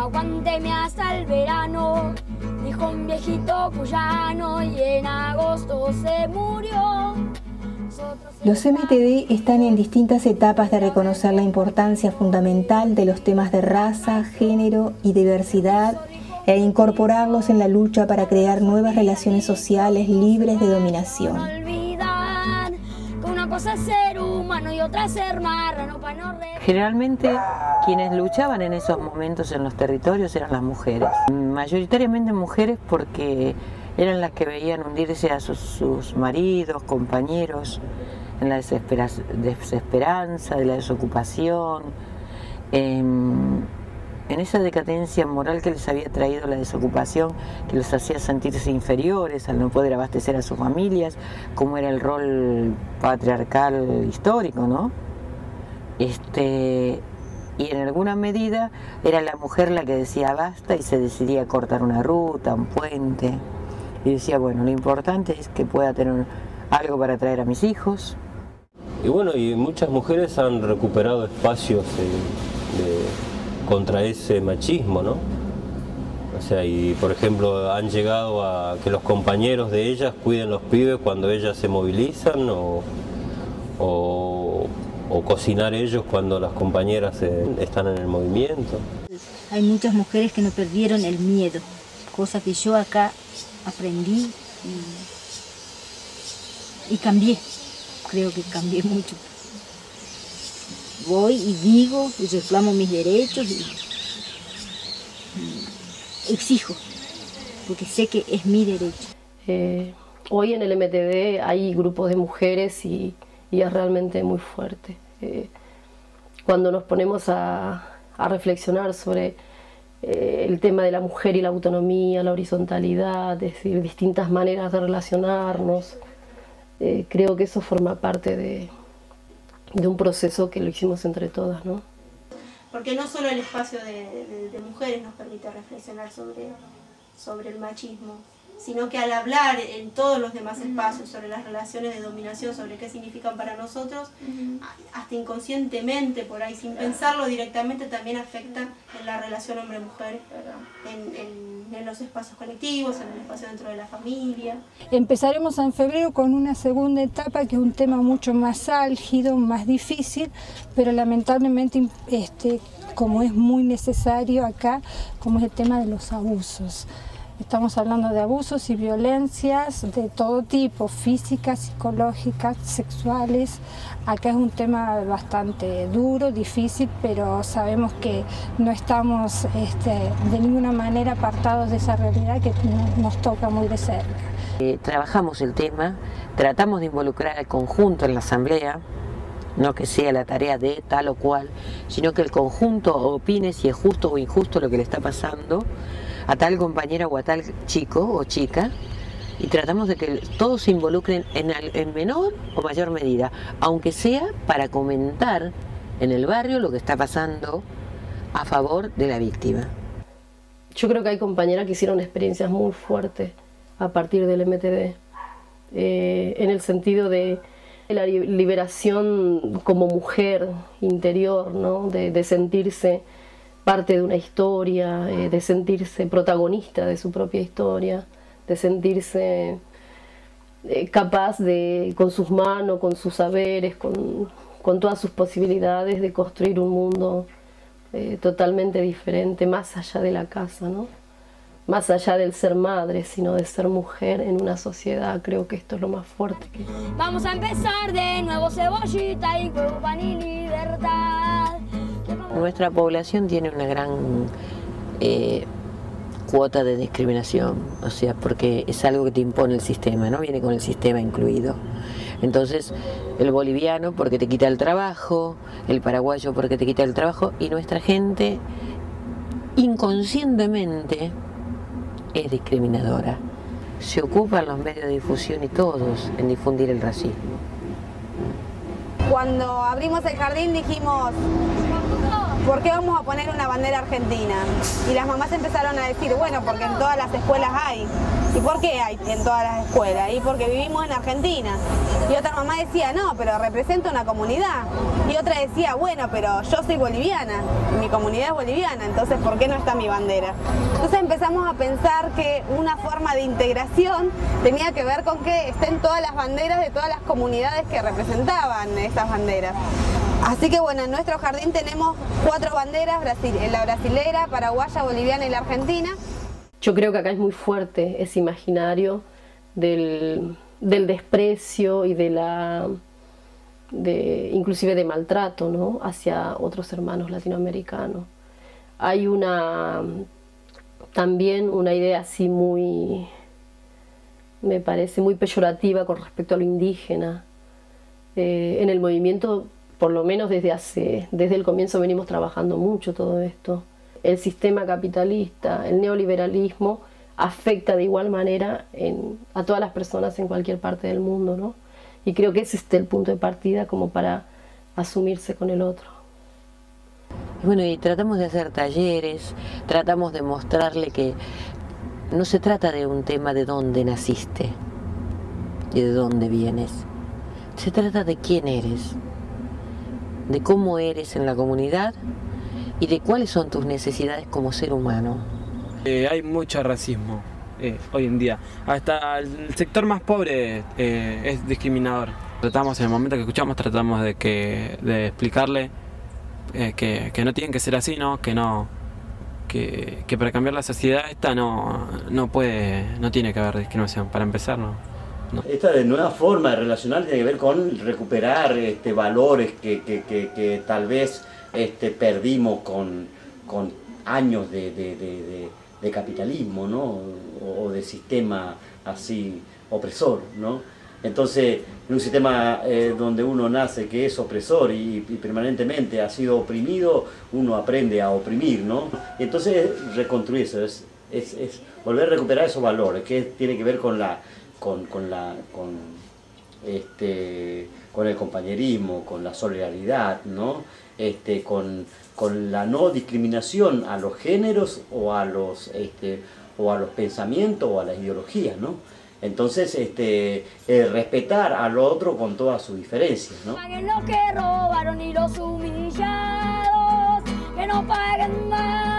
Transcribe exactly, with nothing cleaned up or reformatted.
aguánteme hasta el verano, dijo un viejito cuyano, y en agosto se murió. Los M T D están en distintas etapas de reconocer la importancia fundamental de los temas de raza, género y diversidad e incorporarlos en la lucha para crear nuevas relaciones sociales libres de dominación. Generalmente quienes luchaban en esos momentos en los territorios eran las mujeres, mayoritariamente mujeres porque eran las que veían hundirse a sus, sus maridos, compañeros, en la desespera, desesperanza, de la desocupación, en, en esa decadencia moral que les había traído la desocupación, que los hacía sentirse inferiores al no poder abastecer a sus familias, como era el rol patriarcal histórico, ¿no? Este, y en alguna medida era la mujer la que decía basta y se decidía a cortar una ruta, un puente. Y decía, bueno, lo importante es que pueda tener algo para traer a mis hijos. Y bueno, y muchas mujeres han recuperado espacios de, de, contra ese machismo, ¿no? O sea, y por ejemplo, han llegado a que los compañeros de ellas cuiden los pibes cuando ellas se movilizan, o, o, o cocinar ellos cuando las compañeras eh, están en el movimiento. Hay muchas mujeres que no perdieron el miedo, cosa que yo acá aprendí y, y cambié, creo que cambié mucho. Voy y digo y reclamo mis derechos y, y exijo, porque sé que es mi derecho. Eh, hoy en el M T D hay grupos de mujeres y, y es realmente muy fuerte. Eh, cuando nos ponemos a, a reflexionar sobre el tema de la mujer y la autonomía, la horizontalidad, es decir, distintas maneras de relacionarnos. Eh, creo que eso forma parte de, de un proceso que lo hicimos entre todas, ¿no? Porque no solo el espacio de, de, de mujeres nos permite reflexionar sobre, sobre el machismo, sino que al hablar en todos los demás espacios sobre las relaciones de dominación, sobre qué significan para nosotros, hasta inconscientemente, por ahí, sin pensarlo directamente, también afecta en la relación hombre-mujer, en, en, en los espacios colectivos, en el espacio dentro de la familia. Empezaremos en febrero con una segunda etapa que es un tema mucho más álgido, más difícil, pero lamentablemente, este, como es muy necesario acá, como es el tema de los abusos. Estamos hablando de abusos y violencias de todo tipo, físicas, psicológicas, sexuales. Acá es un tema bastante duro, difícil, pero sabemos que no estamos este, de ninguna manera apartados de esa realidad que nos toca muy de cerca. Eh, trabajamos el tema, tratamos de involucrar al conjunto en la asamblea, no que sea la tarea de tal o cual, sino que el conjunto opine si es justo o injusto lo que le está pasando a tal compañera o a tal chico o chica, y tratamos de que todos se involucren en, en menor o mayor medida, aunque sea para comentar en el barrio lo que está pasando a favor de la víctima. Yo creo que hay compañeras que hicieron experiencias muy fuertes a partir del M T D, eh, en el sentido de la liberación como mujer interior, ¿no? de, de sentirse parte de una historia, eh, de sentirse protagonista de su propia historia, de sentirse eh, capaz de, con sus manos, con sus saberes, con, con todas sus posibilidades, de construir un mundo eh, totalmente diferente, más allá de la casa, ¿no? Más allá del ser madre, sino de ser mujer en una sociedad. Creo que esto es lo más fuerte que... Vamos a empezar de nuevo, cebollita y huevo, pan y libertad. Nuestra población tiene una gran eh, cuota de discriminación, o sea, porque es algo que te impone el sistema, ¿no? Viene con el sistema incluido. Entonces, el boliviano porque te quita el trabajo, el paraguayo porque te quita el trabajo, y nuestra gente inconscientemente es discriminadora. Se ocupan los medios de difusión y todos en difundir el racismo. Cuando abrimos el jardín dijimos, ¿por qué vamos a poner una bandera argentina? Y las mamás empezaron a decir, bueno, porque en todas las escuelas hay. ¿Y por qué hay en todas las escuelas? Y porque vivimos en Argentina. Y otra mamá decía, no, pero representa una comunidad. Y otra decía, bueno, pero yo soy boliviana, mi comunidad es boliviana, entonces ¿por qué no está mi bandera? Entonces empezamos a pensar que una forma de integración tenía que ver con que estén todas las banderas de todas las comunidades que representaban esas banderas. Así que bueno, en nuestro jardín tenemos cuatro banderas, Brasil, la brasilera, paraguaya, boliviana y la argentina. Yo creo que acá es muy fuerte ese imaginario del, del desprecio y de la, de, inclusive de maltrato, ¿no?, hacia otros hermanos latinoamericanos. Hay una, también una idea así muy, me parece, muy peyorativa con respecto a lo indígena. Eh, en el movimiento, por lo menos desde, hace, desde el comienzo venimos trabajando mucho todo esto. El sistema capitalista, el neoliberalismo, afecta de igual manera en, a todas las personas en cualquier parte del mundo, ¿no? Y creo que ese es el punto de partida como para asumirse con el otro. Bueno, y tratamos de hacer talleres, tratamos de mostrarle que no se trata de un tema de dónde naciste y de dónde vienes. Se trata de quién eres, de cómo eres en la comunidad y de cuáles son tus necesidades como ser humano. Eh, hay mucho racismo eh, hoy en día. Hasta el sector más pobre eh, es discriminador. Tratamos, en el momento que escuchamos, tratamos de, que, de explicarle eh, que, que no tienen que ser así, ¿no? Que no, que, que para cambiar la sociedad esta no, no puede, no tiene que haber discriminación. Para empezar, no. no. Esta nueva forma de relacionar tiene que ver con recuperar este, valores que, que, que, que tal vez Este, perdimos con, con años de, de, de, de, de capitalismo, ¿no? O, o de sistema así opresor, ¿no? Entonces, en un sistema eh, donde uno nace que es opresor y, y permanentemente ha sido oprimido, uno aprende a oprimir, ¿no? Y entonces reconstruirse, es, es, es volver a recuperar esos valores, que tiene que ver con la, con, con la, con, este, con el compañerismo, con la solidaridad, ¿no? Este, con, con la no discriminación a los géneros o a los, este, o a los pensamientos o a las ideologías, ¿no? Entonces, este, eh, respetar al otro con todas sus diferencias, ¿no? Paguen los que robaron y los humillados, que no paguen más.